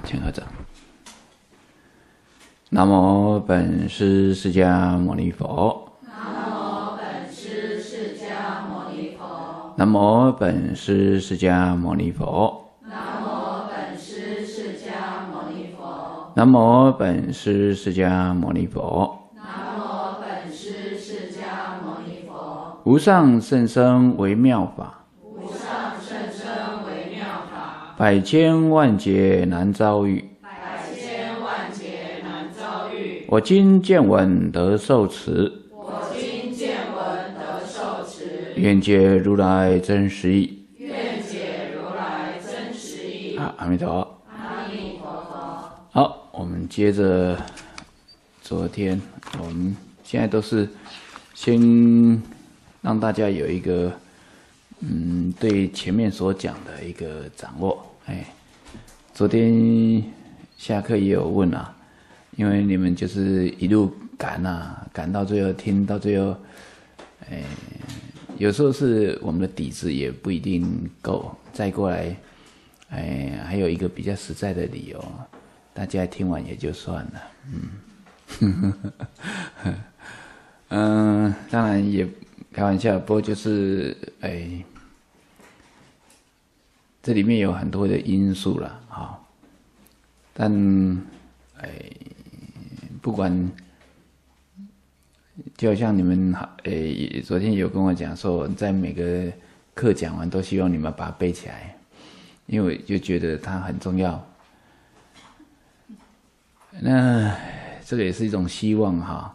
请合掌。南无本师释迦牟尼佛。 南无本师释迦牟尼佛。 南无本师释迦牟尼佛。 南无本师释迦牟尼佛。 南无本师释迦牟尼佛。 南无本师释迦牟尼佛。 无上甚深微妙法， 无上甚深微妙法， 百千万劫难遭遇。 百千万劫难遭遇。 我今见闻得受持， 我今见闻得受持， 愿解如来真实义。 愿解如来真实义。 阿弥陀佛。 阿弥陀佛。 好，我们接着昨天，我们现在都是先让大家有一个对前面所讲的一个掌握。昨天下课也有问啊，因为你们就是一路赶啊，赶到最后听到最后，有时候是我们的底子也不一定够，再过来，还有一个比较实在的理由，大家听完也就算了，当然也开玩笑，不过就是这里面有很多的因素啦，好，但不管，就好像你们昨天有跟我讲说，在每个课讲完都希望你们把它背起来，因为我就觉得它很重要。那这个也是一种希望哈，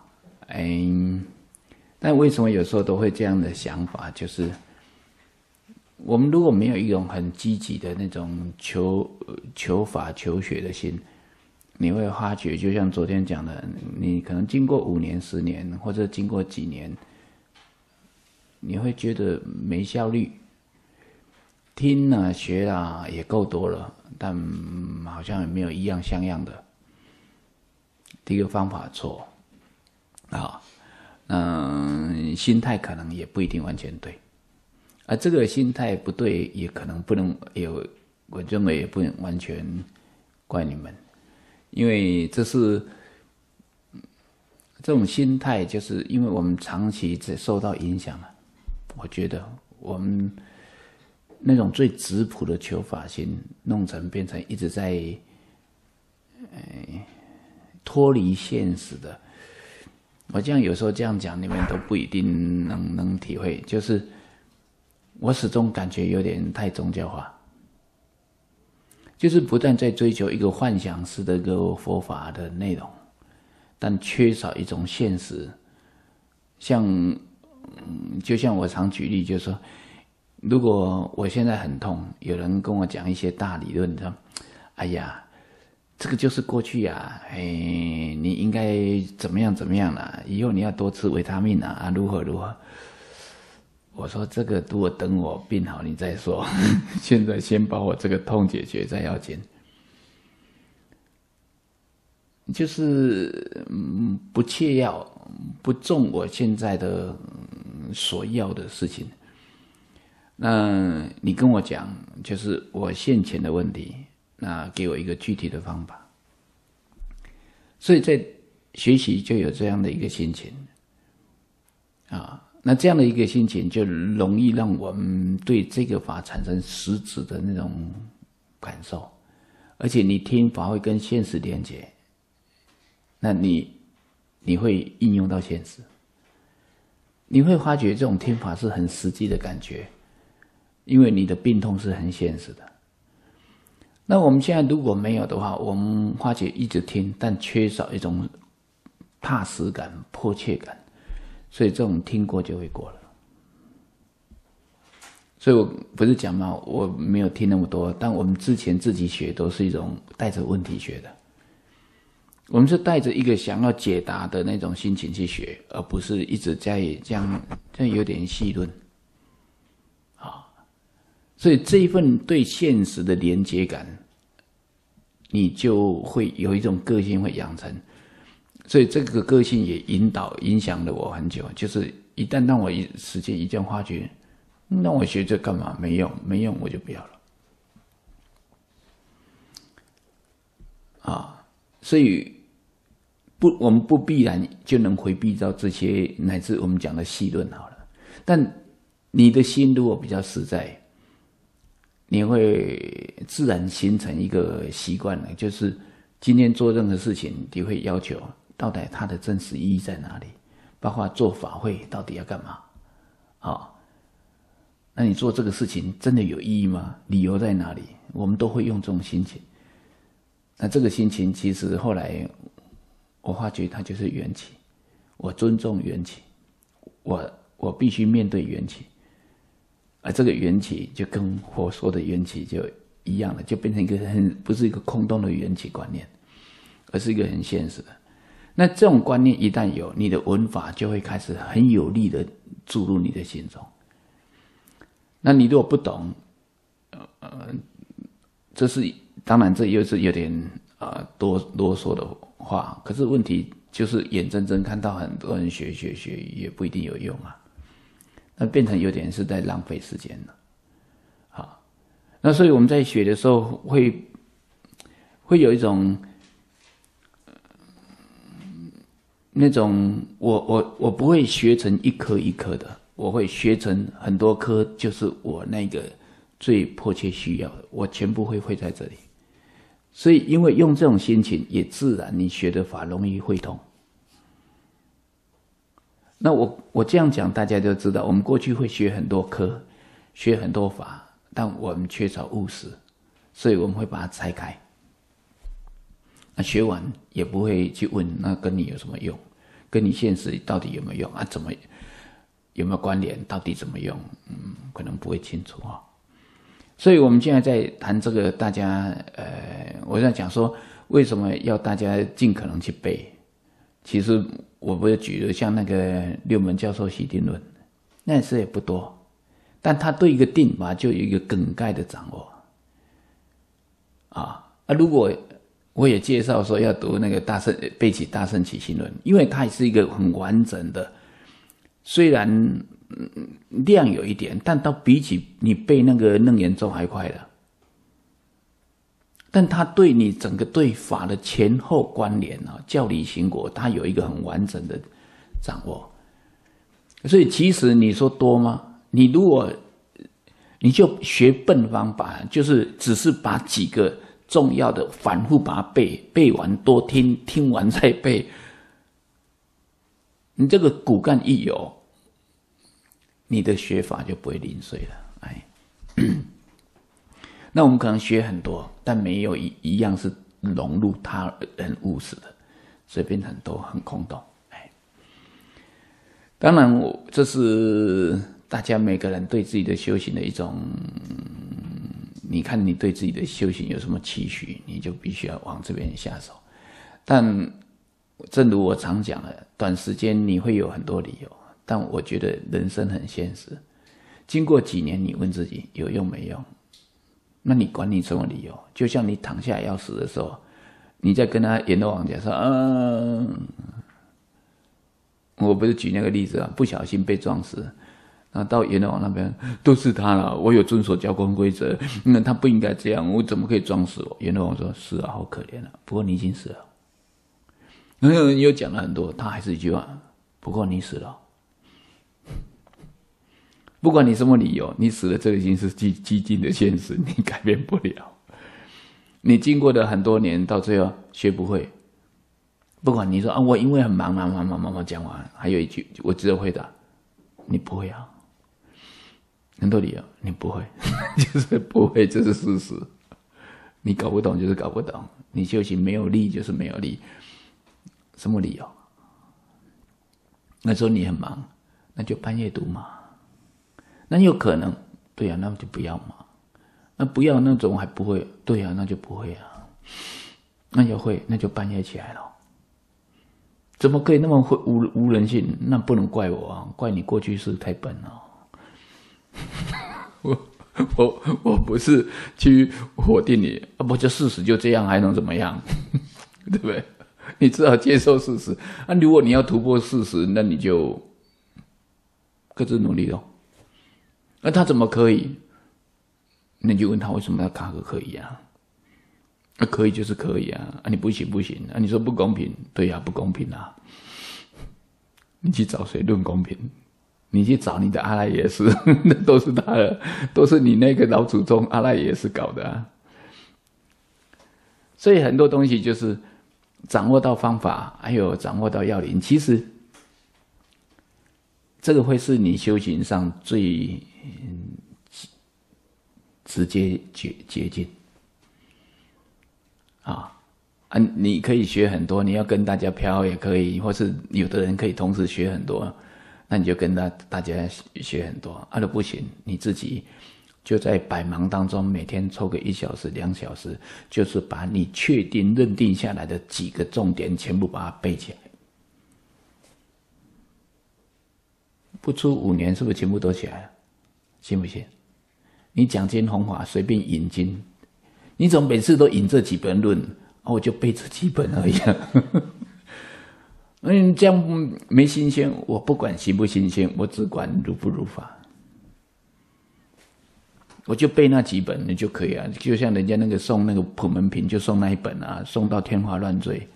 但为什么有时候都会这样的想法？就是我们如果没有一种很积极的那种求法求学的心，你会发觉，就像昨天讲的，你可能经过5年、10年，或者经过几年，你会觉得没效率。听啊学啊也够多了，但好像也没有一样像样的。第一个方法错啊，心态可能也不一定完全对，而这个心态不对，也可能不能有，我认为也不能完全怪你们，因为这是这种心态，就是因为我们长期受到影响了。我觉得我们那种最质朴的求法心，弄成变成一直在脱离现实的。我这样有时候这样讲，你们都不一定能体会。就是我始终感觉有点太宗教化，就是不但在追求一个幻想式的一个佛法的内容，但缺少一种现实。就像我常举例，就是说，如果我现在很痛，有人跟我讲一些大理论，说：“哎呀，这个就是过去啊，你应该怎么样怎么样啦，以后你要多吃维他命啊，如何如何。”我说这个如果等我病好你再说，现在先把我这个痛解决再要紧。就是不切要，不重我现在的所要的事情。那你跟我讲，就是我现前的问题，那给我一个具体的方法。所以在学习就有这样的一个心情啊。那这样的一个心情，就容易让我们对这个法产生实质的那种感受，而且你听法会跟现实连结，那你会应用到现实，你会发觉这种听法是很实际的感觉，因为你的病痛是很现实的。那我们现在如果没有的话，我们发觉一直听，但缺少一种踏实感、迫切感。所以这种听过就会过了。所以我不是讲嘛，我没有听那么多，但我们之前自己学都是一种带着问题学的，我们是带着一个想要解答的那种心情去学，而不是一直在这样有点戏论啊。所以这一份对现实的连结感，你就会有一种个性会养成。所以这个个性也影响了我很久，就是一旦让我时间一这样发觉，那我学这干嘛？没用我就不要了。 所以我们不必然就能回避到这些乃至我们讲的细论好了。但你的心如果比较实在，你会自然形成一个习惯了，就是今天做任何事情，你会要求到底它的真实意义在哪里，包括做法会到底要干嘛那你做这个事情真的有意义吗？理由在哪里？我们都会用这种心情。那这个心情其实后来我发觉它就是缘起，我尊重缘起，我必须面对缘起，而这个缘起就跟佛说的缘起就一样了，就变成一个不是一个空洞的缘起观念，而是一个很现实的。那这种观念一旦有，你的闻法就会开始很有力的注入你的心中。那你如果不懂，这是当然，这又是有点多啰嗦的话。可是问题就是眼睁睁看到很多人学也不一定有用啊，那变成有点是在浪费时间了。好，那所以我们在学的时候会有一种那种我不会学成一颗一颗的，我会学成很多颗，就是我那个最迫切需要的，我全部会在这里。所以因为用这种心情，也自然你学的法容易会通。那我这样讲，大家就知道，我们过去会学很多科，学很多法，但我们缺少务实，所以我们会把它拆开。那学完也不会去问，那跟你有什么用？跟你现实到底有没有用啊？有没有关联？到底怎么用？可能不会清楚啊。所以我们现在在谈这个，大家我在讲说，为什么要大家尽可能去背？其实我不是举了像那个六门教授习定论，那时也不多，但他对一个定法就有一个梗概的掌握如果我也介绍说要读那个背起大乘起信论，因为它也是一个很完整的，虽然量有一点，但到比起你背那个楞严咒还快的。但它对你整个对法的前后关联教理行果，它有一个很完整的掌握。所以其实你说多吗？你如果你就学笨方法，就是只是把几个重要的反复把它背完，多听完再背，你这个骨干一有，你的学法就不会零碎了。那我们可能学很多，但没有一样是融入他人务实的，所以变成都很空洞。当然这是大家每个人对自己的修行的一种，你看你对自己的修行有什么期许，你就必须要往这边下手。但正如我常讲的，短时间你会有很多理由，但我觉得人生很现实，经过几年你问自己有用没用，那你管你什么理由？就像你躺下要死的时候，你在跟他阎罗王讲说我不是举那个例子不小心被撞死，然后到阎罗王那边，都是他了，我有遵守交通规则，那他不应该这样，我怎么可以撞死我？阎罗王说：是啊，好可怜啊，不过你已经死了。然后又讲了很多，他还是一句话：不过你死了。不管你什么理由，你死了，这已经是既定的现实，你改变不了。你经过了很多年，到最后学不会。不管你说我因为很忙讲完，还有一句我只有回答：你不会啊。很多理由你不会，就是不会，这是事实。你搞不懂就是搞不懂，你修行没有力就是没有力。什么理由？那时候你很忙，那就半夜读嘛。那有可能，对啊，那就不要嘛。那不要那种还不会，对啊，那就不会啊。那要会，那就半夜起来了。怎么可以那么会无人性？那不能怪我啊，怪你过去是太笨了。我不是去否定你，不就事实就这样，还能怎么样？对不对？你只好接受事实。如果你要突破事实，那你就各自努力咯。那他怎么可以？那你就问他为什么要卡个可以啊？ 可以就是可以啊，你不行不行啊，你说不公平，对啊，不公平啊，你去找谁论公平？你去找你的阿赖耶识，那都是他的，都是你那个老祖宗阿赖耶识搞的啊。所以很多东西就是掌握到方法，还有掌握到要领，其实这个会是你修行上最直接捷径啊。你可以学很多，你要跟大家飘也可以，或是有的人可以同时学很多，那你就跟大家学很多。都不行，你自己就在百忙当中，每天抽个1小时、2小时，就是把你确定认定下来的几个重点全部把它背起来。不出5年，是不是全部都起来了？信不信？你讲经弘法随便引经，你怎么每次都引这几本论？我就背这几本而已。这样没新鲜，我不管新不新鲜，我只管如不如法。我就背那几本你就可以啊，就像人家那个送那个普门品，就送那一本啊，送到天花乱坠。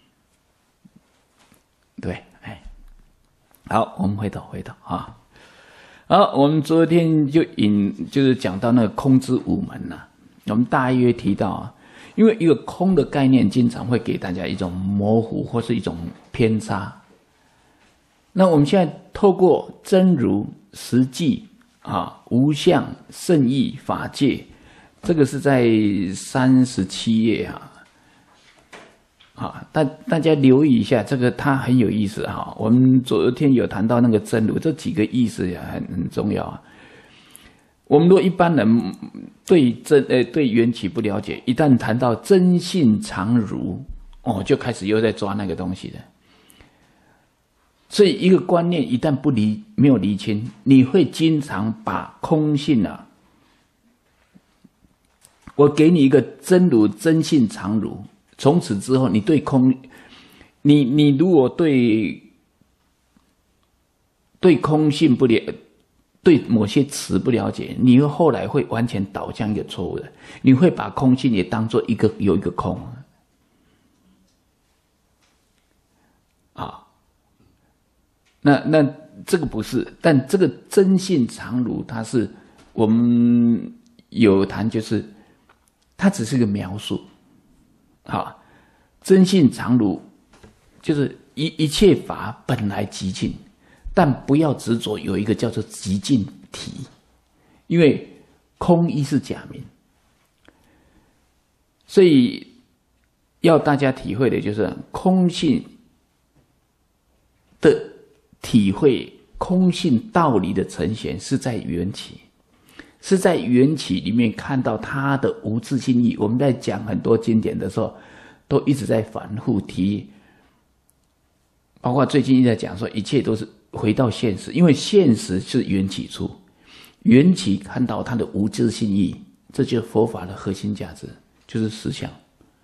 对，好，我们回头啊。好，我们昨天就是讲到那个空之五门啊，我们大约提到啊，因为一个空的概念经常会给大家一种模糊或是一种偏差。那我们现在透过真如实际无相圣义法界，这个是在37页大家留意一下，这个它很有意思哈。我们昨天有谈到那个真如，这几个意思也很重要啊。我们如果一般人对缘起不了解，一旦谈到真性常如，就开始又在抓那个东西了。所以一个观念一旦没有厘清，你会经常把空性我给你一个真如真性常如，从此之后你对空，你如果对空性不了，对某些词不了解，你后来会完全导向一个错误的，你会把空性也当作有一个空那这个不是，但这个真性常如，它是我们有谈，就是它只是个描述。真性常如就是一切法本来极尽，但不要执着有一个叫做极尽体，因为空亦是假名，所以要大家体会的就是空性的体会，空性道理的呈现是在缘起，是在缘起里面看到它的无自性义。我们在讲很多经典的时候，都一直在反复提，包括最近一直在讲说，一切都是回到现实，因为现实是缘起处，缘起看到它的无自性义，这就是佛法的核心价值，就是实相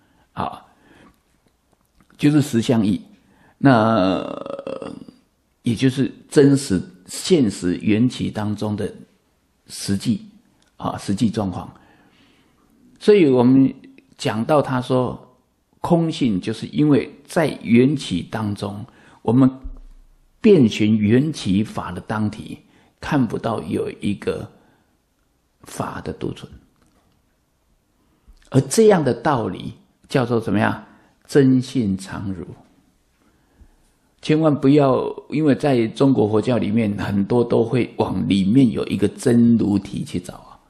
就是实相义。那也就是真实现实缘起当中的实际状况。所以我们讲到他说空性，就是因为在缘起当中，我们遍寻缘起法的当体，看不到有一个法的独存，而这样的道理叫做怎么样？真性常如。千万不要，因为在中国佛教里面，很多都会往里面有一个真如体去找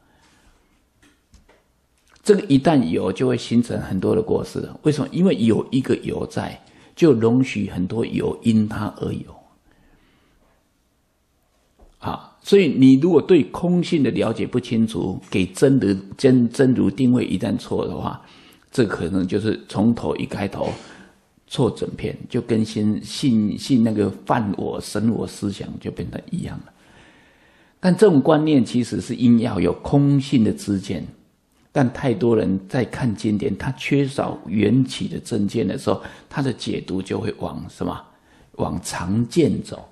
这个一旦有，就会形成很多的过失了。为什么？因为有一个有在，就容许很多有因它而有。所以你如果对空性的了解不清楚，给真如定位一旦错的话，这可能就是从头一开头错整片，就跟信那个犯我神我思想就变得一样了。但这种观念其实是应要有空性的知见，但太多人在看经典，他缺少缘起的正见的时候，他的解读就会往什么？往常见走。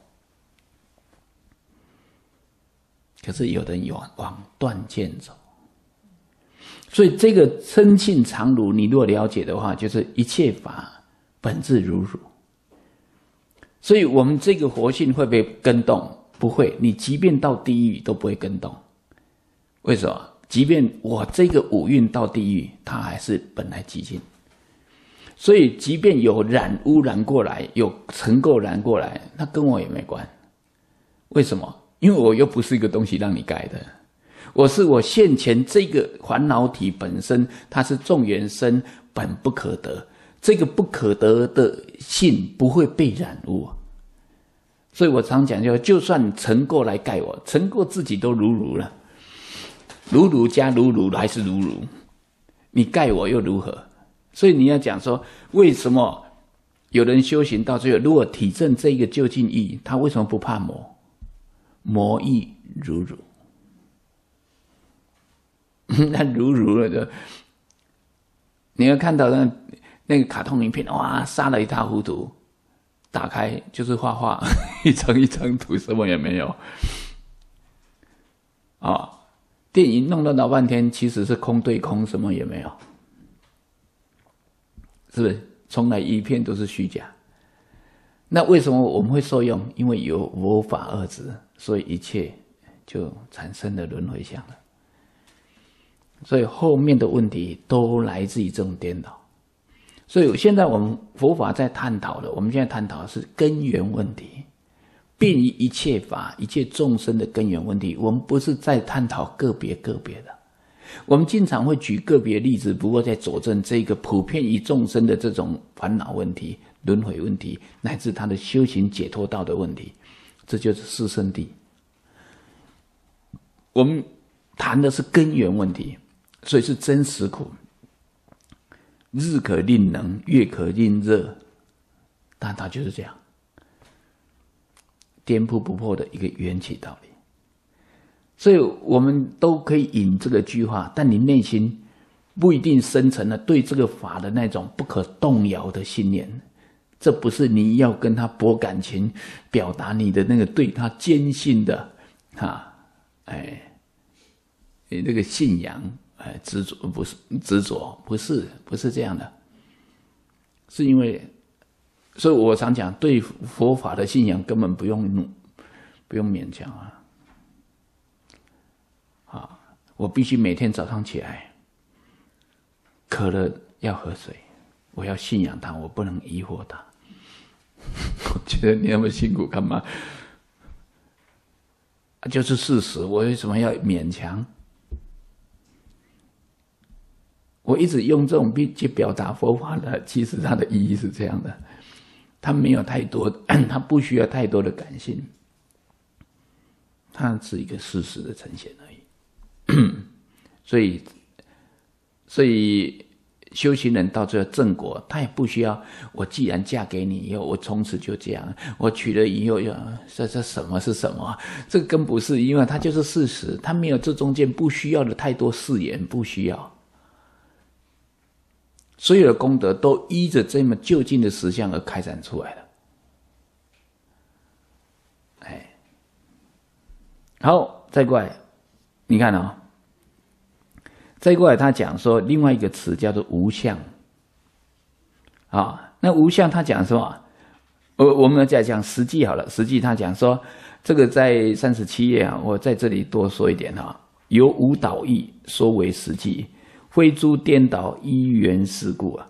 可是有的人往断见走。 所以这个生性常如，你如果了解的话，就是一切法本质如如。所以我们这个活性会不会更动？不会，你即便到地狱都不会更动。为什么？即便我这个五蕴到地狱，它还是本来寂静。所以即便有污染过来，有尘垢染过来，那跟我也没关。为什么？因为我又不是一个东西让你改的，我现前这个烦恼体本身，它是众缘生，本不可得。这个不可得的性不会被染污。所以我常讲，就算尘垢来盖我，尘垢自己都如如了，如如加如如还是如如，你盖我又如何？所以你要讲说，为什么有人修行到最后，如果体证这个究竟义，他为什么不怕魔？魔亦如如，那如如了的，你要看到那个卡通影片，哇，杀了一塌糊涂，打开就是画画，一张一张图，什么也没有。电影弄了老半天，其实是空对空，什么也没有。是不是从来一片都是虚假？那为什么我们会受用？因为有我法二执，所以一切就产生了轮回相了。所以后面的问题都来自于这种颠倒。所以现在我们佛法在探讨的，我们现在探讨的是根源问题，遍于一切法、一切众生的根源问题。我们不是在探讨个别的。我们经常会举个别例子，不过在佐证这个普遍于众生的这种烦恼问题、轮回问题，乃至他的修行解脱道的问题，这就是四圣谛。我们谈的是根源问题，所以是真实苦。日可令冷，月可令热，但它就是这样，颠扑不破的一个缘起道理。所以我们都可以引这个句话，但你内心不一定生成了对这个法的那种不可动摇的信念。这不是你要跟他博感情，表达你的那个对他坚信的那个信仰，执着，不是执着，不是这样的。是因为，所以我常讲，对佛法的信仰根本不用勉强啊。我必须每天早上起来，渴了要喝水，我要信仰他，我不能疑惑他。我觉得你那么辛苦干嘛？就是事实，我为什么要勉强？我一直用这种去表达佛法的，其实它的意义是这样的，它没有太多，它不需要太多的感性，它是一个事实的呈现而已。所以修行人到最后正果，他也不需要我既然嫁给你以后，我从此就这样，我娶了以后这什么是什么？这个更不是，因为它就是事实，它没有这中间不需要的太多誓言，不需要。所有的功德都依着这么究竟的实相而开展出来的。好，再过来，你看再过来他讲说另外一个词叫做无相。那无相他讲什么？我们再讲实际好了。实际他讲说，这个在37页我在这里多说一点由无导义说为实际，非诸颠倒依缘事故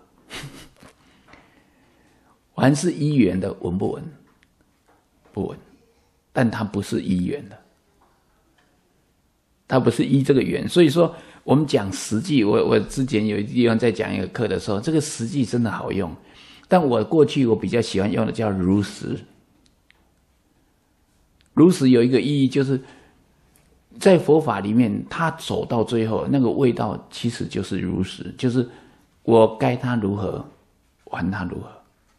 凡是依缘的闻不闻？不闻，但它不是依缘的，它不是依这个缘。所以说我们讲实际，我之前有一地方在讲一个课的时候，这个实际真的好用，但我过去我比较喜欢用的叫如实。如实有一个意义，就是在佛法里面，它走到最后那个味道其实就是如实，就是我该它如何还它如何。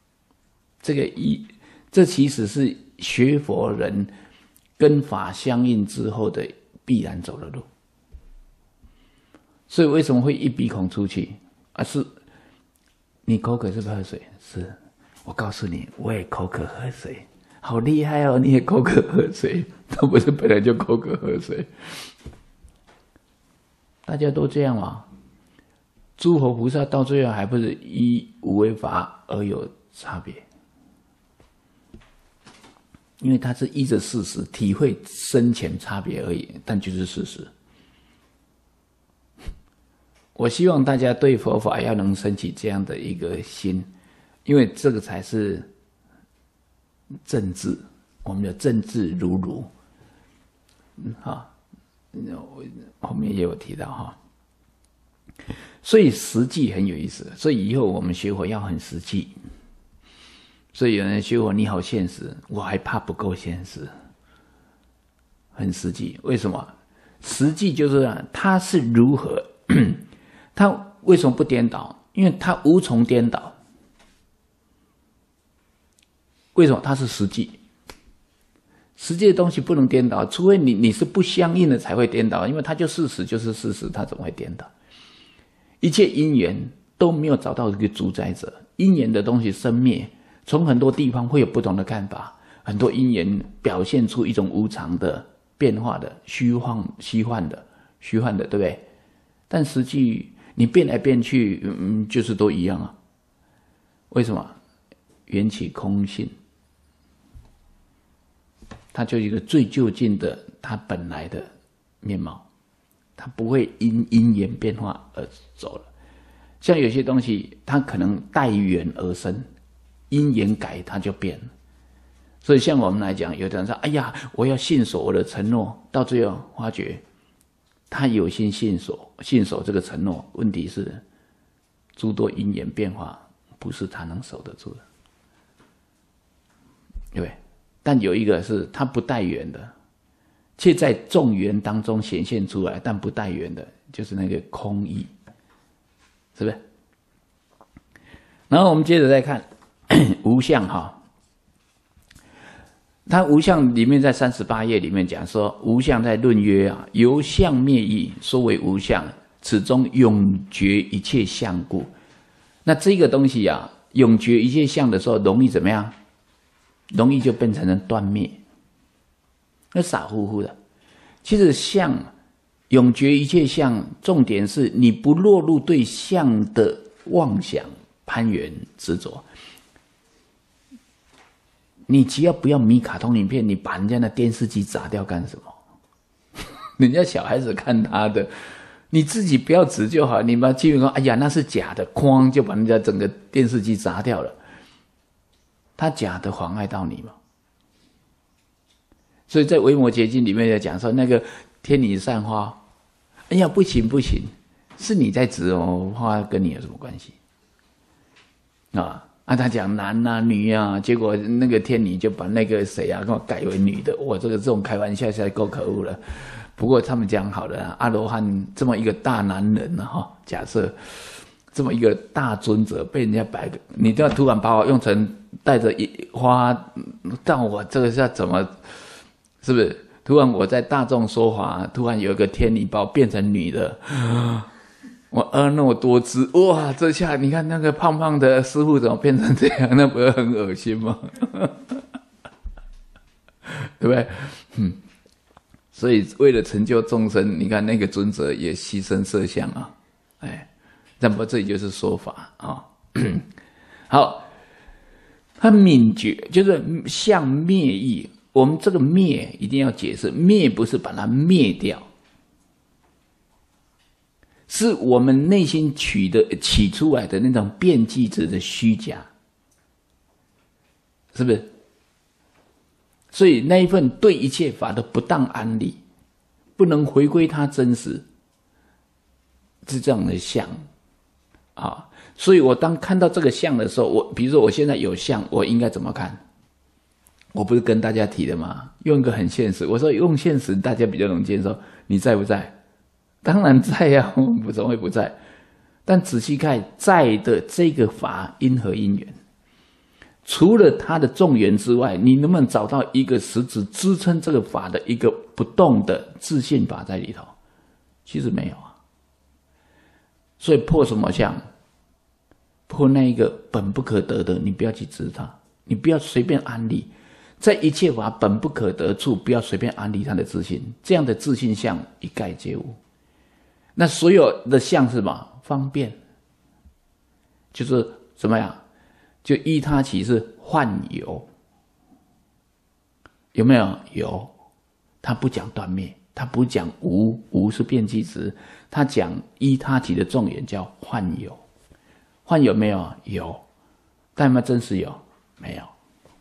这其实是学佛人跟法相应之后的必然走的路。所以为什么会一鼻孔出气？是你口渴是不是喝水？是，我告诉你，我也口渴喝水。好厉害哦！你也口渴喝水，他不是本来就口渴喝水？大家都这样嘛？ 诸佛菩萨到最后还不是依无为法而有差别？因为他是依着事实体会深浅差别而已，但就是事实。我希望大家对佛法要能升起这样的一个心，因为这个才是政治，我们的政治如如。后面也有提到哈。所以实际很有意思，所以以后我们学佛要很实际。所以有人学佛你好现实，我还怕不够现实，很实际。为什么？实际就是他是如何，他为什么不颠倒？因为他无从颠倒。为什么？他是实际。实际的东西不能颠倒，除非你是不相应的才会颠倒，因为它就事实就是事实，它怎么会颠倒？一切因缘都没有找到一个主宰者，因缘的东西生灭，从很多地方会有不同的看法，很多因缘表现出一种无常的变化的虚幻的，对不对？但实际你变来变去，就是都一样啊。为什么？缘起空性，它就一个最就近的它本来的面貌。它不会因因缘变化而走了，像有些东西，它可能待缘而生，因缘改它就变了。所以像我们来讲，有的人说：“哎呀，我要信守我的承诺。”到最后发觉，他有心信守这个承诺，问题是诸多因缘变化，不是他能守得住的，对不对？但有一个是他不待缘的。却在众缘当中显现出来，但不待缘的，就是那个空义，是不是？然后我们接着再看无相哈，它无相里面在38页里面讲说，无相在论曰啊，由相灭义，说为无相，此中永绝一切相故。那这个东西啊，永绝一切相的时候，容易怎么样？容易就变成了断灭。那傻乎乎的，其实相永绝一切相，重点是你不落入对相的妄想、攀缘、执着。你只要不要迷卡通影片，你把人家的电视机砸掉干什么？人家小孩子看他的，你自己不要执就好。你把基本说，哎呀，那是假的，哐就把人家整个电视机砸掉了。他假的妨碍到你吗？所以在《维摩诘经》里面在讲说，那个天女散花，哎呀，不行，是你在执哦，花跟你有什么关系？他讲男啊女啊，结果那个天女就把那个谁啊，给我改为女的，我这种开玩笑实在够可恶了。不过他们讲好了，阿罗汉这么一个大男人哈，假设这么一个大尊者被人家摆个，你都要突然把我用成带着花，但我这个是要怎么？是不是？突然我在大众说法，突然有一个天女把我变成女的，我婀娜多姿，哇！这下你看那个胖胖的师父怎么变成这样？那不是很恶心吗？对不对？所以为了成就众生，你看那个尊者也牺牲色相啊，那么这里就是说法啊。好，他泯绝就是相灭义。我们这个灭一定要解释，灭不是把它灭掉，是我们内心起出来的那种变计子的虚假，是不是？所以那一份对一切法的不当安立，不能回归它真实，是这样的相啊。所以我当看到这个相的时候，比如说我现在有相，我应该怎么看？我不是跟大家提的吗？用一个很现实，我说用现实，大家比较能接受。你在不在？当然在呀，我们怎么会不在？但仔细看，在的这个法因何因缘？除了它的众缘之外，你能不能找到一个实质支撑这个法的一个不动的自信法在里头？其实没有啊。所以破什么相？破那一个本不可得的，你不要去执它，你不要随便安立。在一切法本不可得处，不要随便安立他的自信，这样的自信相一概皆无。那所有的相是什么？方便， 就是怎么样？就依他起是幻有，有没有？有，他不讲断灭，他不讲无，无是变计值，他讲依他起的重点叫幻有，幻有没有？有，但有没有真实有？没有。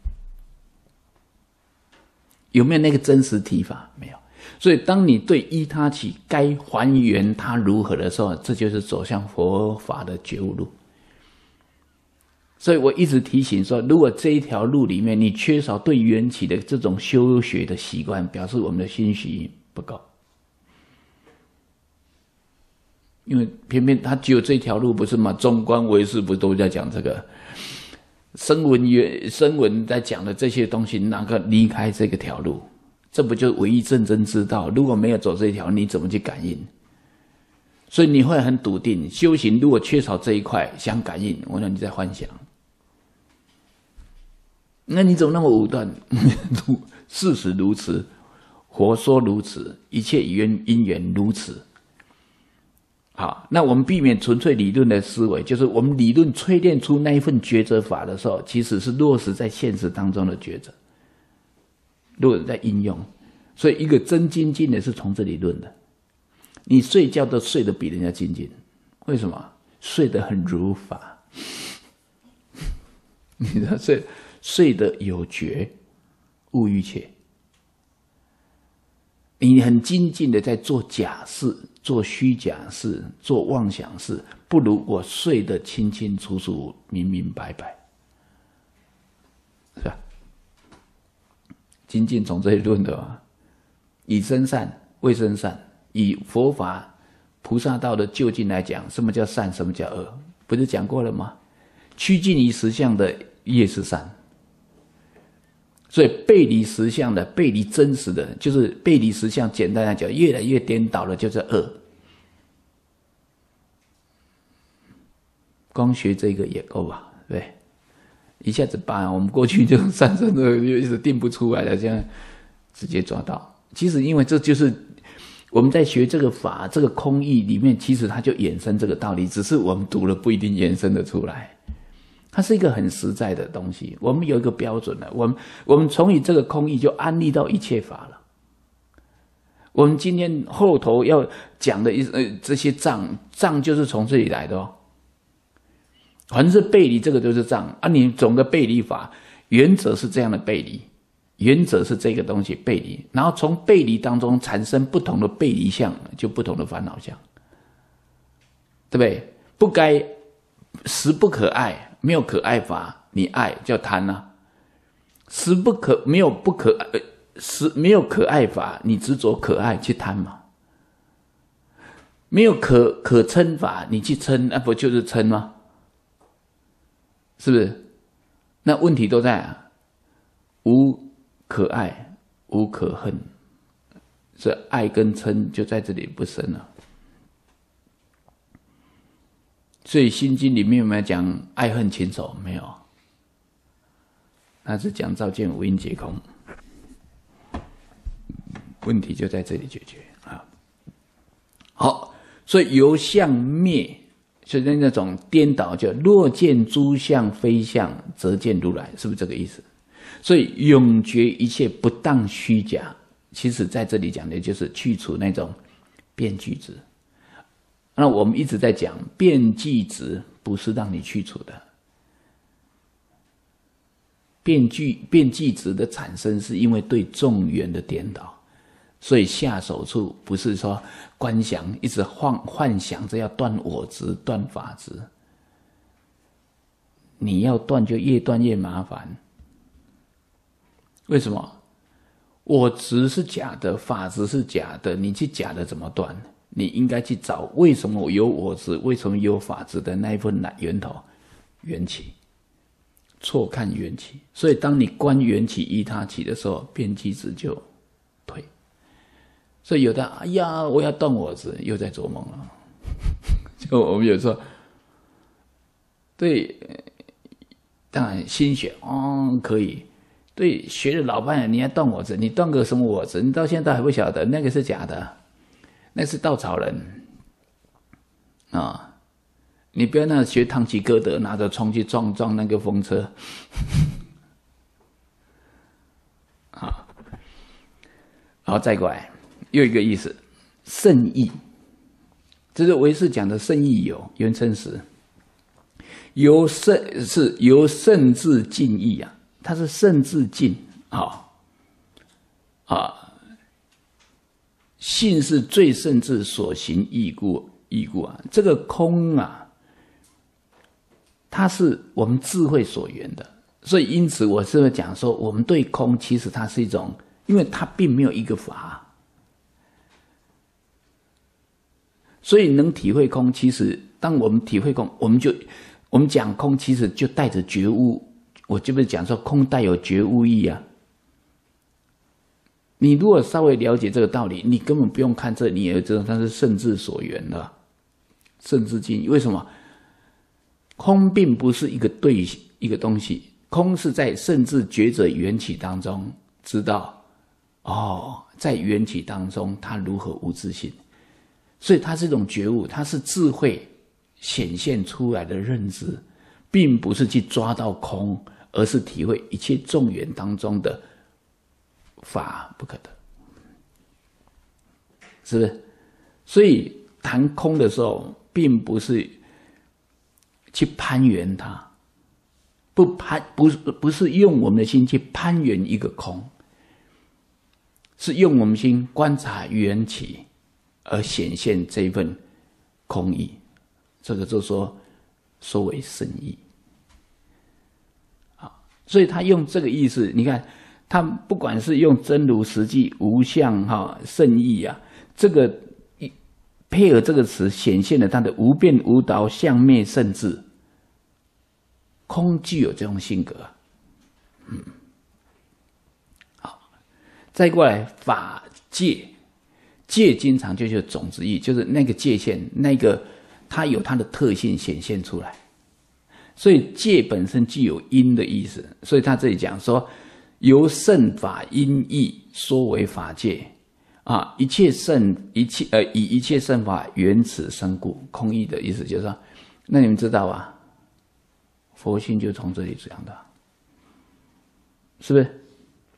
有没有那个真实体法？没有。所以当你对依他起该还原它如何的时候，这就是走向佛法的觉悟路。所以我一直提醒说，如果这一条路里面你缺少对缘起的这种修学的习惯，表示我们的心习不够。因为偏偏他只有这条路，不是吗？中观唯识不都在讲这个？声闻在讲的这些东西，哪个离开这个条路？这不就唯一正真之道？如果没有走这一条，你怎么去感应？所以你会很笃定，修行如果缺少这一块，想感应，我想你在幻想。那你怎么那么武断？事实如此，佛说如此，一切因缘如此。好，那我们避免纯粹理论的思维，就是我们理论淬炼出那一份抉择法的时候，其实是落实在现实当中的抉择，落实在应用。所以一个真精进的是从这里论的。你睡觉都睡得比人家精进，为什么？睡得很如法，你知道睡得有觉，勿欲切。你很精进的在做假事，做虚假事，做妄想事，不如我睡得清清楚楚、明明白白，是吧？精进从这里论的嘛，以身善，为身善。以佛法菩萨道的究竟来讲，什么叫善，什么叫恶？不是讲过了吗？趋近于实相的业是善，所以背离实相的、背离真实的，就是背离实相。简单来讲，越来越颠倒了，就是恶。光学这个也够吧？对，一下子把我们过去这种三生的一直定不出来的，这样直接抓到。其实因为这就是我们在学这个法，这个空义里面，其实它就衍生这个道理，只是我们读了不一定衍生得出来。它是一个很实在的东西，我们有一个标准了，我们从以这个空义就安立到一切法了。我们今天后头要讲的这些障就是从这里来的哦。凡是背离这个就是障啊，你总的背离法原则是这样的背离。原则是这个东西背离，然后从背离当中产生不同的背离相，就不同的烦恼相，对不对？不该实不可爱，没有可爱法，你爱叫贪啊。实不可没有不可实没有可爱法，你执着可爱去贪嘛。没有可嗔法，你去嗔，那不就是嗔吗？是不是？那问题都在无可爱，无可恨，这爱跟嗔就在这里不生了。所以《心经》里面有没有讲爱恨情仇？没有，那是讲照见五阴皆空。问题就在这里解决啊。好，所以由相灭，就是那种颠倒，就若见诸相非相，则见如来，是不是这个意思？所以永绝一切不当虚假，其实在这里讲的就是去除那种变句子。那我们一直在讲变句子不是让你去除的，变句子的产生是因为对众缘的颠倒，所以下手处不是说观想一直幻想着要断我执断法执，你要断就越断越麻烦。为什么？我执是假的，法执是假的，你去假的怎么断？你应该去找为什么有我执，为什么有法执的那一份源头、缘起，错看缘起。所以当你观缘起依他起的时候，变句子就退。所以有的哎呀，我要断我执，又在做梦了。就我们有时候对，当然心学可以。对，学了老半年，你还断我执，你断个什么我执？你到现在还不晓得，那个是假的，那是稻草人啊！ 你不要那学唐吉诃德拿着冲去撞那个风车。好，再过来又一个意思，圣意，这是唯识讲的圣意有缘生实，由圣至尽意啊，它是圣至尽性是最圣至所行义故啊，这个空啊，它是我们智慧所缘的，所以因此我是不是讲说，我们对空其实它是一种，因为它并没有一个法，所以能体会空，其实当我们体会空，我们讲空，其实就带着觉悟。我就不是讲说空带有觉悟意啊。你如果稍微了解这个道理，你根本不用看这，你也知道它是圣智所缘的，圣智尽。为什么？空并不是一个东西，空是在圣智觉者缘起当中知道，在缘起当中它如何无自性，所以它是一种觉悟，它是智慧显现出来的认知，并不是去抓到空，而是体会一切众缘当中的法不可得，是不是？所以谈空的时候，并不是去攀缘它，不是用我们的心去攀缘一个空，是用我们心观察缘起而显现这一份空意，这个就说为圣意。所以他用这个意思，你看他不管是用真如实际无相圣意啊，这个配合这个词显现了他的无变无倒相灭圣智，空具有这种性格。好，再过来法界，界经常就是种子意，就是那个界限，那个它有它的特性显现出来。所以界本身具有因的意思，所以他这里讲说，由圣法因意说为法界啊，以一切圣法缘此生故，空义的意思就是说，那你们知道啊，佛性就从这里讲的，是不是？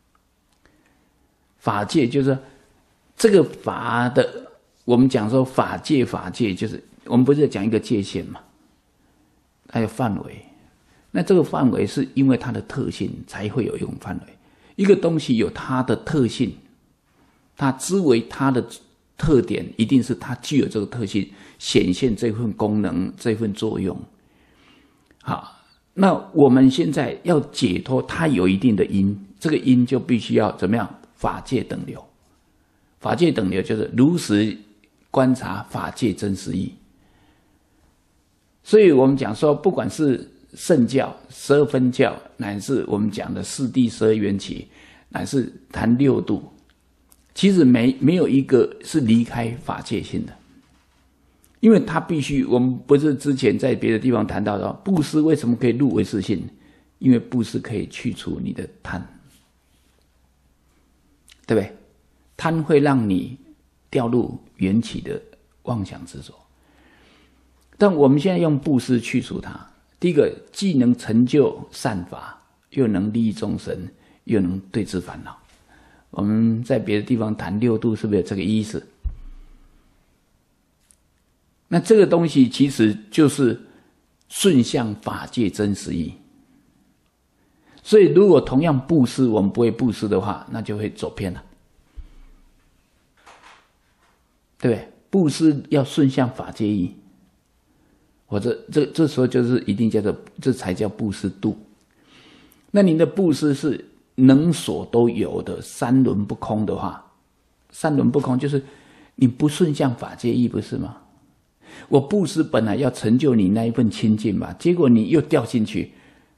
法界就是这个法的，我们讲说法界就是我们不是讲一个界限嘛？还有范围，那这个范围是因为它的特性才会有一种范围。一个东西有它的特性，它之为它的特点，一定是它具有这个特性，显现这份功能、这份作用。好，那我们现在要解脱，它有一定的因，这个因就必须要怎么样？法界等流，法界等流就是如实观察法界真实义。所以我们讲说，不管是圣教、12分教，乃至我们讲的四谛12缘起，乃是谈六度，其实没有一个是离开法界性的，因为它必须，我们不是之前在别的地方谈到的，布施为什么可以入唯识性？因为布施可以去除你的贪，对不对？贪会让你掉入缘起的妄想执着。但我们现在用布施去除它，第一个既能成就善法，又能利益众生，又能对治烦恼。我们在别的地方谈六度，是不是有这个意思？那这个东西其实就是顺向法界真实义。所以如果同样布施我们不会布施的话，那就会走偏了，对不对？布施要顺向法界义，或者这时候就是一定叫做，这才叫布施度。那您的布施是能所都有的，三轮不空的话，三轮不空就是你不顺向法界义，不是吗？我布施本来要成就你那一份清净嘛，结果你又掉进去，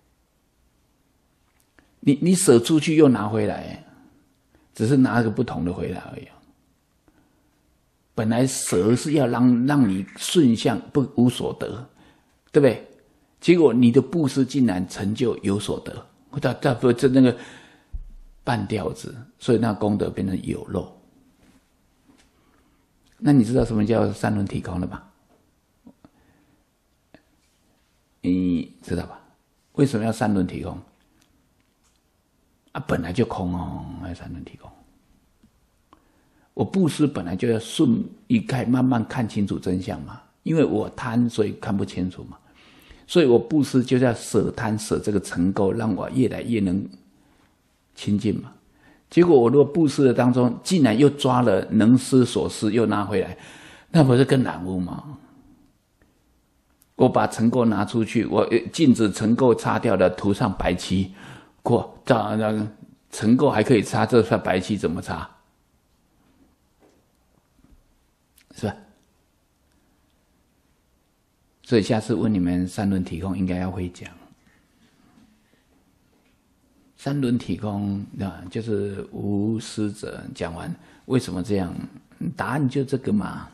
你舍出去又拿回来，只是拿个不同的回来而已。本来舍是要让你顺向不无所得，对不对？结果你的布施竟然成就有所得，他不是那个半吊子，所以那功德变成有漏。那你知道什么叫三轮体空了吧？ 你知道吧？为什么要三轮体空？本来就空哦，还有三轮体空。我布施本来就要顺一概慢慢看清楚真相嘛，因为我贪，所以看不清楚嘛。所以我布施就是要舍贪舍这个尘垢，让我越来越能清净嘛。结果我如果布施的当中，竟然又抓了能施所施，又拿回来，那不是更染污吗？我把尘垢拿出去，我镜子尘垢擦掉了，涂上白漆，尘垢还可以擦，这块白漆怎么擦？是吧？所以下次问你们三轮体空，应该要会讲。三轮体空就是无施者。讲完为什么这样？答案就这个嘛。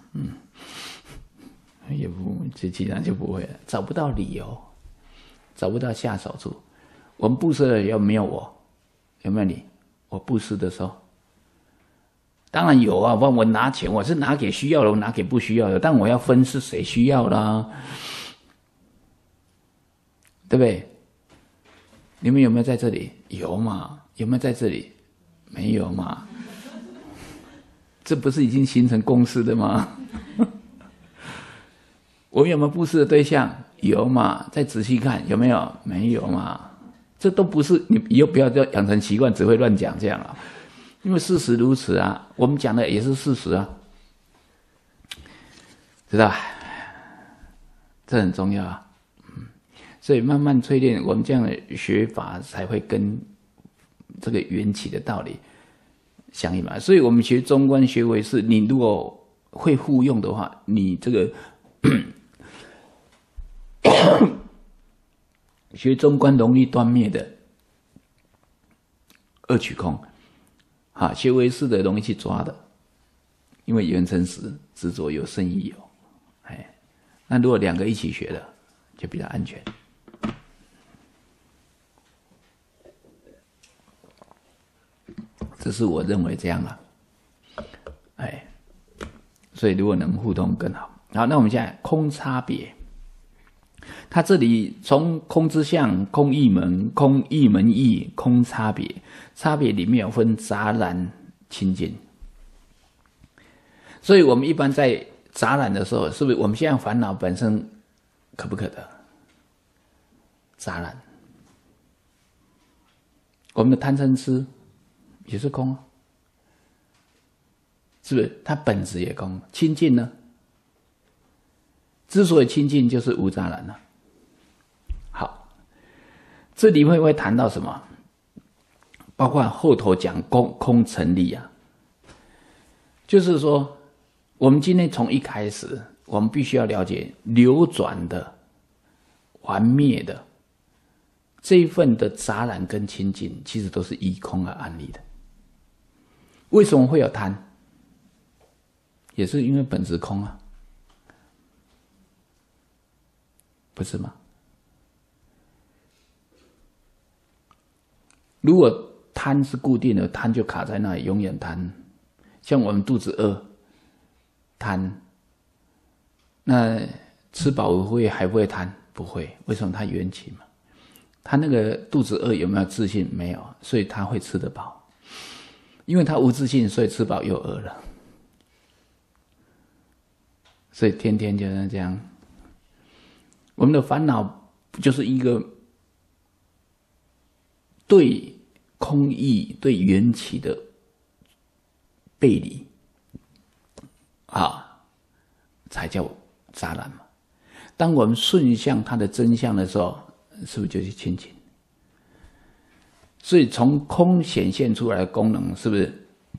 也不，其他就不会了，找不到理由，找不到下手处。我们布施了有没有我？有没有你？我布施的时候，当然有啊。我拿钱，我是拿给需要的，我拿给不需要的，但我要分是谁需要啦，对不对？你们有没有在这里？有嘛？有没有在这里？没有嘛？这不是已经形成共识的吗？我们有没有布施的对象？有嘛？再仔细看有没有？没有嘛？这都不是，你以后不要养成习惯，只会乱讲这样啊。因为事实如此啊，我们讲的也是事实啊，知道吧？这很重要啊。所以慢慢淬炼，我们这样的学法才会跟这个缘起的道理相应嘛。所以我们学中观学唯识，你如果会互用的话，你这个学中观容易断灭的二取空，学唯识的容易去抓的，因为缘成实执着有生亦有。那如果两个一起学的，就比较安全。这是我认为这样啊，所以如果能互通更好。好，那我们现在空差别，它这里从空之相、空义门、空义门义、空差别，差别里面有分杂染、清净。所以我们一般在杂染的时候，是不是我们现在烦恼本身可不可得？杂染，我们的贪嗔痴也是空啊，是不是？它本质也空。清净呢？之所以清净，就是无杂染了。好，这里会不会谈到什么？包括后头讲空成立啊，就是说，我们今天从一开始，我们必须要了解流转的、完灭的这一份的杂染跟清净，其实都是依空而安立的。为什么会有贪？也是因为本质空啊，不是吗？如果贪是固定的，贪就卡在那里，永远贪。像我们肚子饿，贪，那吃饱还不会贪？不会，为什么？它缘起嘛。他那个肚子饿有没有自信？没有，所以他会吃得饱。因为他无自信，所以吃饱又饿了。所以天天就是这样。我们的烦恼就是一个对空义、对缘起的背离才叫杂染嘛。当我们顺向它的真相的时候，是不是就是清净？所以从空显现出来的功能，是不是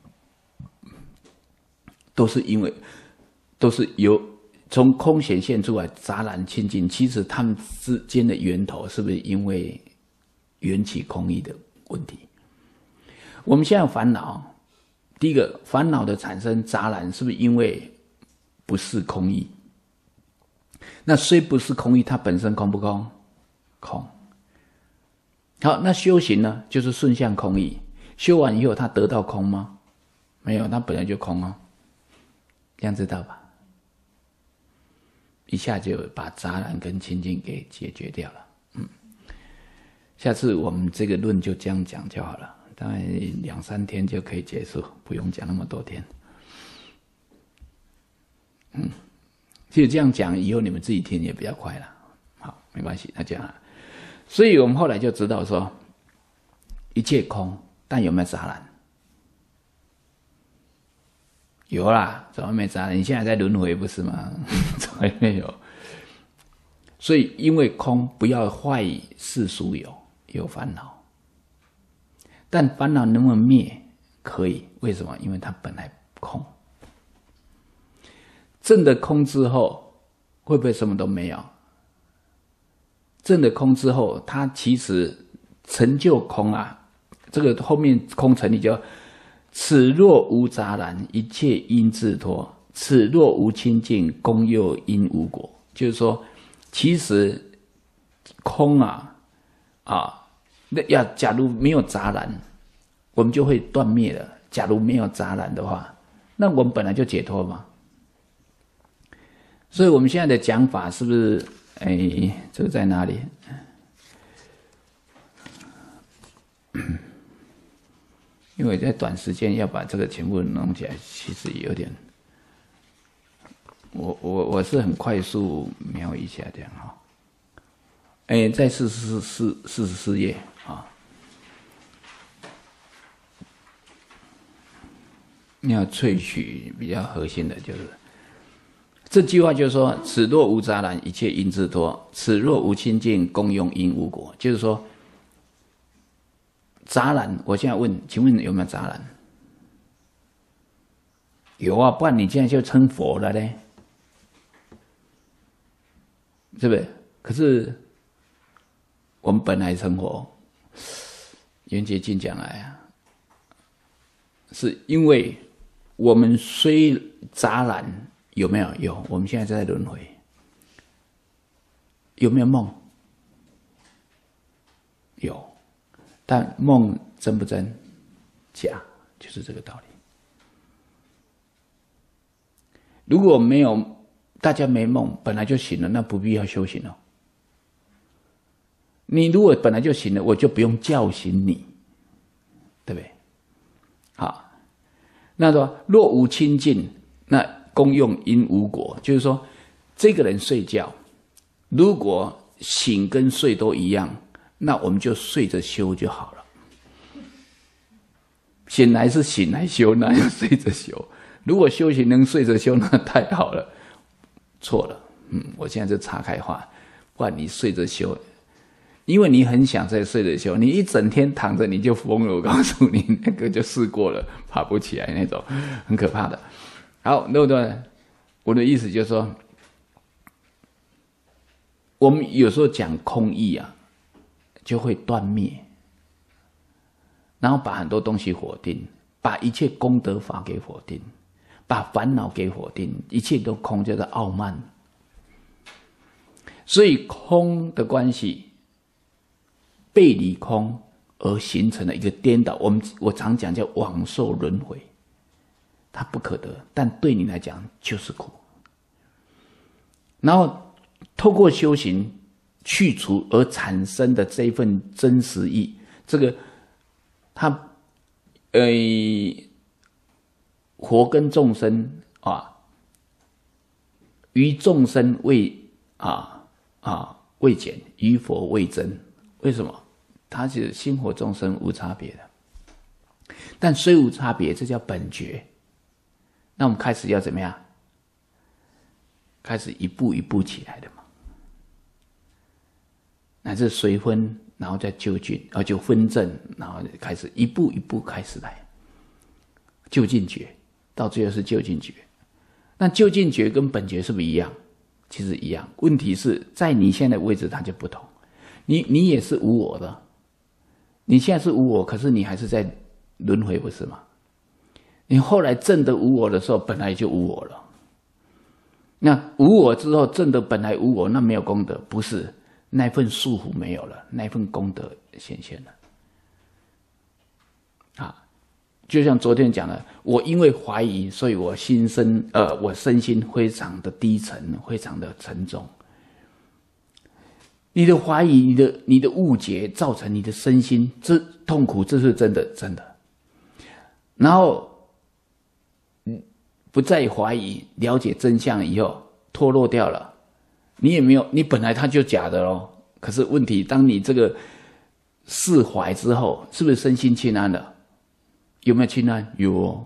都是由从空显现出来杂染清净？其实它们之间的源头，是不是因为缘起空义的问题？我们现在烦恼，第一个烦恼的产生杂染，是不是因为不是空义？那虽不是空义，它本身空不空？空。好，那修行呢，就是顺向空义。修完以后，他得到空吗？没有，他本来就空啊，这样知道吧？ 一下就把杂染跟清净给解决掉了。下次我们这个论就这样讲就好了，大概2、3天就可以结束，不用讲那么多天。其实这样讲以后你们自己听也比较快了。好，没关系，那这样了。所以我们后来就知道说，一切空，但有没有杂染？有啦，怎么没杂染？你现在在轮回不是吗？怎么没有？所以因为空，不要坏世俗有烦恼，但烦恼能不能灭？可以，为什么？因为它本来空。证的空之后，会不会什么都没有？证的空之后，它其实成就空啊。这个后面空成立叫此若无杂染，一切因自脱；此若无清净，功又因无果。就是说，其实空那假如没有杂染，我们就会断灭了。假如没有杂染的话，那我们本来就解脱嘛。所以我们现在的讲法是不是？这个在哪里？因为在短时间要把这个全部弄起来，其实有点，我是很快速瞄一下这样哈。在44页啊，要萃取比较核心的就是这句话，就是说：此若无杂染，一切因自脱；此若无清净，功用因无果。就是说，杂染，我现在问，请问有没有杂染？有啊，不然你现在就成佛了呢，是不是？可是我们本来成佛，圆觉经讲来啊，是因为我们虽杂染，有没有？有，我们现在在轮回，有没有梦？有，但梦真不真？假，就是这个道理。如果没有大家没梦，本来就醒了，那不必要修行了。你如果本来就醒了，我就不用叫醒你，对不对？好，那说若无清净，那功用因无果，就是说，这个人睡觉，如果醒跟睡都一样，那我们就睡着修就好了。醒来是醒来修，哪有睡着修？如果修行能睡着修，那太好了。错了，我现在就岔开话，不然你睡着修，因为你很想在睡着修，你一整天躺着你就疯了。我告诉你，那个就试过了，爬不起来那种，很可怕的。好，那么我的意思就是说，我们有时候讲空义啊，就会断灭，然后把很多东西否定，把一切功德法给否定。把烦恼给否定，一切都空，叫做傲慢。所以空的关系，背离空而形成了一个颠倒。我常讲叫往受轮回，它不可得，但对你来讲就是苦。然后透过修行去除而产生的这一份真实义，这个它活跟众生于众生未未减，于佛未增。为什么？它是心活众生无差别的，但虽无差别，这叫本觉。那我们开始要怎么样？开始一步一步起来的嘛。乃至随分，然后再就近，就分正，然后开始一步一步开始来就近觉。到最后是究竟觉，那究竟觉跟本觉是不是一样？其实一样。问题是在你现在的位置，它就不同。你也是无我的，你现在是无我，可是你还是在轮回，不是吗？你后来证得无我的时候，本来就无我了。那无我之后证得本来无我，那没有功德，不是那份束缚没有了，那份功德显现了。 就像昨天讲的，我因为怀疑，所以我我身心非常的低沉，非常的沉重。你的怀疑，你的误解，造成你的身心痛苦，这是真的，真的。然后，不再怀疑，了解真相以后，脱落掉了，你也没有，你本来它就假的咯。可是问题，当你这个释怀之后，是不是身心清安了？有没有清安？有哦。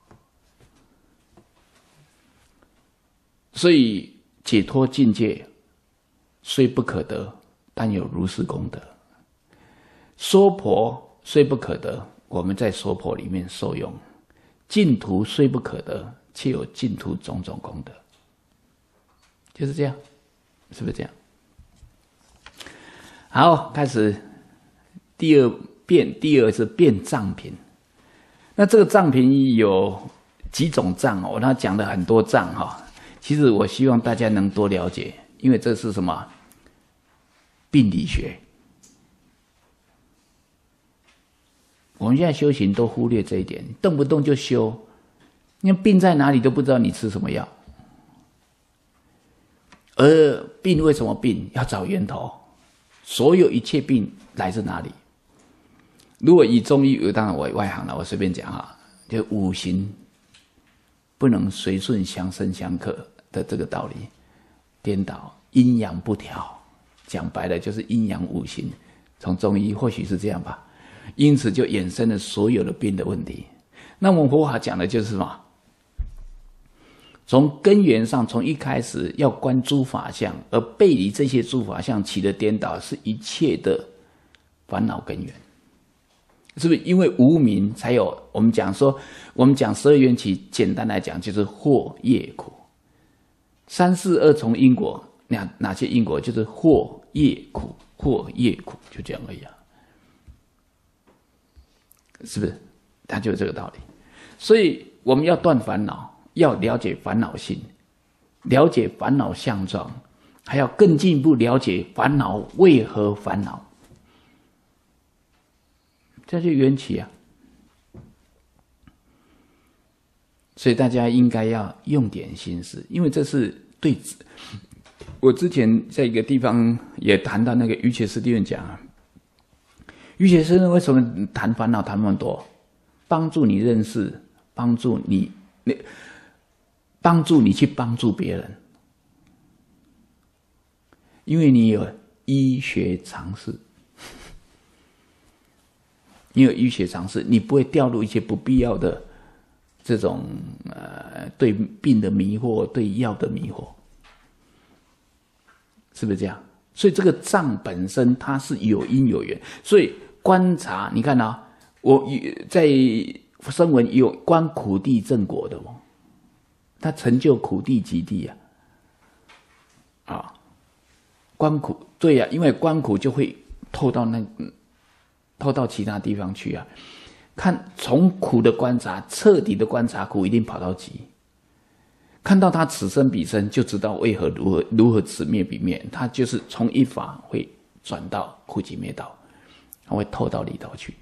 所以解脱境界虽不可得，但有如是功德。娑婆虽不可得，我们在娑婆里面受用；净土虽不可得，却有净土种种功德。就是这样，是不是这样？好，开始第二是变藏品。那这个藏品有几种藏哦，他讲了很多藏哈。其实我希望大家能多了解，因为这是什么？病理学。我们现在修行都忽略这一点，动不动就修，因为病在哪里都不知道你吃什么药。而病为什么病？要找源头。所有一切病来自哪里？如果以中医，当然我外行了，我随便讲哈，就五行不能随顺相生相克的这个道理，颠倒，阴阳不调，讲白了就是阴阳五行。从中医或许是这样吧，因此就衍生了所有的病的问题。那我们佛法讲的就是什么？从根源上，从一开始要观诸法相，而背离这些诸法相起的颠倒，是一切的烦恼根源。是不是因为无明才有？我们讲12缘起，简单来讲就是惑业苦。3、4、2重因果，哪些因果？就是惑业苦，惑业苦，就这样而已啊。是不是？它就是这个道理。所以我们要断烦恼，要了解烦恼性，了解烦恼相状，还要更进一步了解烦恼为何烦恼。这就缘起啊！所以大家应该要用点心思，因为这是对。我之前在一个地方也谈到那个瑜伽师地论讲啊，瑜伽师为什么谈烦恼谈那么多？帮助你认识，帮助你去帮助别人，因为你有医学常识。你有医学常识，你不会掉入一些不必要的这种对病的迷惑，对药的迷惑，是不是这样？所以这个藏本身它是有因有缘，所以观察，你看啊，我在声闻有观苦地正果的哦，他成就苦地极地啊，观苦，对呀，因为观苦就会透到其他地方去啊！看从苦的观察，彻底的观察苦，一定跑到极。看到他此生彼生，就知道为何如何此灭彼灭。他就是从一法会转到苦集灭道，他会透到里头去。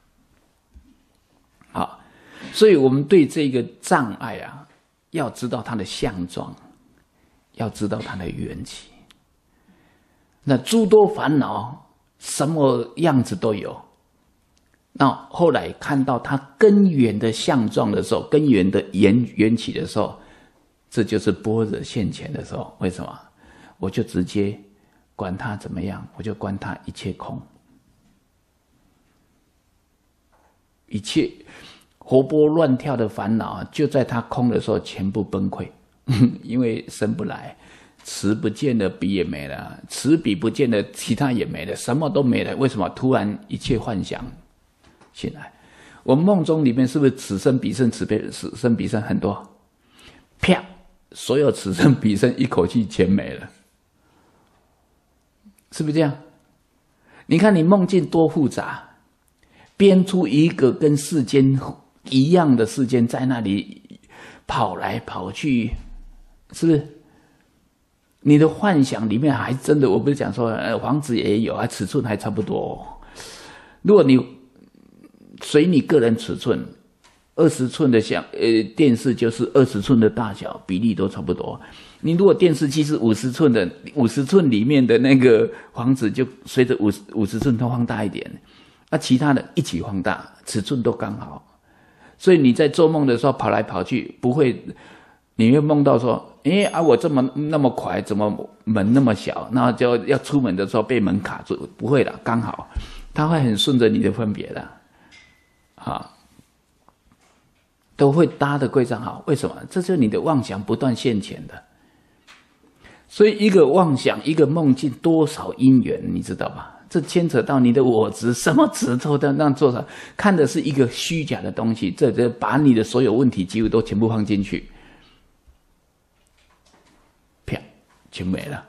好，所以我们对这个障碍啊，要知道它的相状，要知道它的缘起。那诸多烦恼，什么样子都有。那后来看到它根源的相状的时候，根源的缘起的时候，这就是般若现前的时候。为什么？我就直接管它怎么样，我就观它一切空，一切活泼乱跳的烦恼，就在它空的时候全部崩溃，因为生不来，此不见了，彼也没了，此彼不见了，其他也没了，什么都没了。为什么？突然一切幻想醒来，我们梦中里面是不是此生彼生此生彼生很多？啪，所有此生彼生一口气全没了，是不是这样？你看你梦境多复杂，编出一个跟世间一样的世间在那里跑来跑去，是不是？你的幻想里面还真的，我不是讲说房子也有啊，尺寸还差不多哦。如果你随你个人尺寸， 20寸的电视就是20寸的大小，比例都差不多。你如果电视机是50寸的，50寸里面的那个房子就随着50寸都放大一点，其他的一起放大，尺寸都刚好。所以你在做梦的时候跑来跑去，不会，你会梦到说，我那么快，怎么门那么小？然后就要出门的时候被门卡住，不会的，刚好，它会很顺着你的分别的，都会搭得非常好。为什么？这就是你的妄想不断现前的。所以一个妄想，一个梦境，多少因缘，你知道吧？这牵扯到你的我执，什么执都让做成，看的是一个虚假的东西，这把你的所有问题几乎都全部放进去，啪，全没了。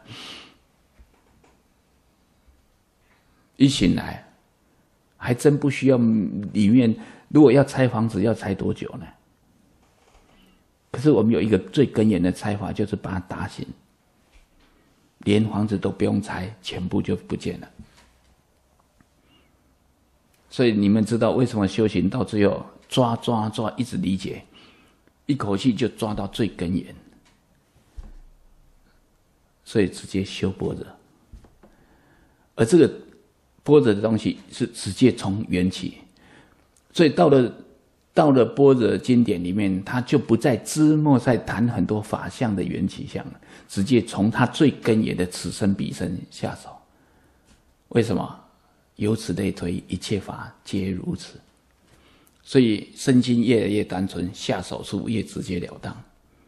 一醒来，还真不需要里面，如果要拆房子，要拆多久呢？可是我们有一个最根源的拆法，就是把它打醒，连房子都不用拆，全部就不见了。所以你们知道为什么修行到最后抓，一直理解，一口气就抓到最根源，所以直接修般若。而这个般若的东西是直接从缘起，所以到了般若经典里面，他就不再枝末再谈很多法相的缘起相了，直接从他最根源的此生彼生下手。为什么？由此类推，一切法皆如此。所以身心越来越单纯，下手术越直截了当。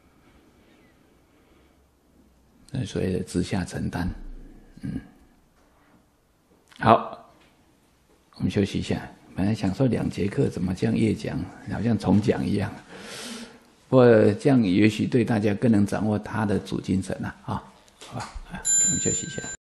那所谓的直下承担。好，我们休息一下。本来想说2节课怎么这样越讲，好像重讲一样。不过这样也许对大家更能掌握他的主精神了啊。好吧，我们休息一下。